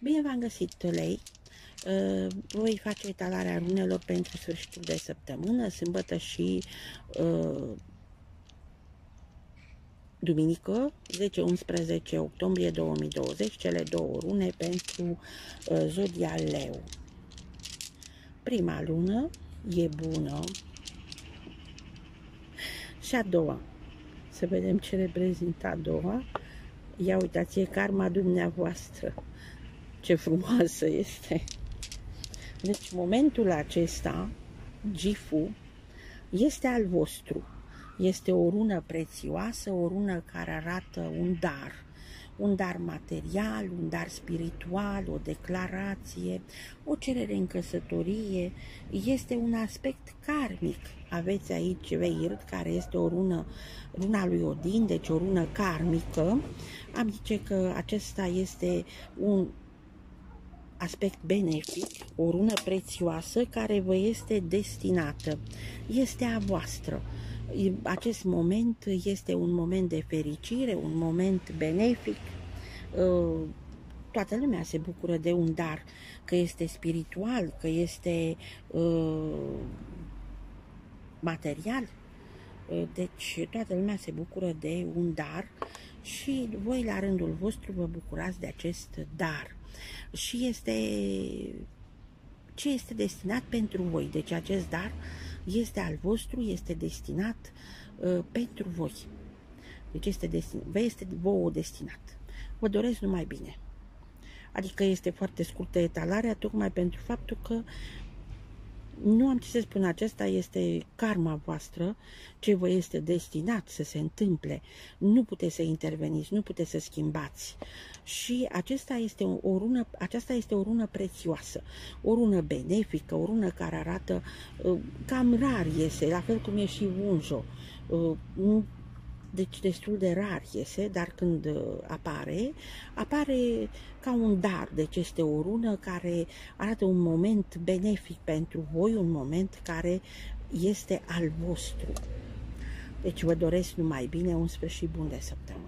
Bine v-am găsit, Lei. Voi face etalarea runelor pentru sfârșitul de săptămână, sâmbătă și duminică, 10-11 octombrie 2020, cele două rune pentru zodia Leu. Prima lună e bună și a doua. Să vedem ce reprezintă a doua. Ia uitați, e karma dumneavoastră. Ce frumoasă este! Deci momentul acesta, Gifu, este al vostru. Este o rună prețioasă, o rună care arată un dar material, un dar spiritual, o declarație, o cerere în căsătorie. Este un aspect karmic. Aveți aici Veird, care este o rună, runa lui Odin, deci o rună karmică. Am zice că acesta este un aspect benefic, o rună prețioasă care vă este destinată. Este a voastră. Acest moment este un moment de fericire, un moment benefic. Toată lumea se bucură de un dar, că este spiritual, că este material. Deci toată lumea se bucură de un dar și voi la rândul vostru vă bucurați de acest dar. Și ce este destinat pentru voi. Deci acest dar este al vostru, este destinat pentru voi. Deci vă este vouă destinat. Vă doresc numai bine. Adică este foarte scurtă etalarea, tocmai pentru faptul că nu am ce să spun, acesta este karma voastră, ce vă este destinat să se întâmple. Nu puteți să interveniți, nu puteți să schimbați. Și aceasta este o rună prețioasă, o rună benefică, o rună care arată cam rar iese, la fel cum e și Vunjo. Deci destul de rar iese, dar când apare ca un dar. Deci este o rună care arată un moment benefic pentru voi, un moment care este al vostru. Deci vă doresc numai bine, un sfârșit bun de săptămână.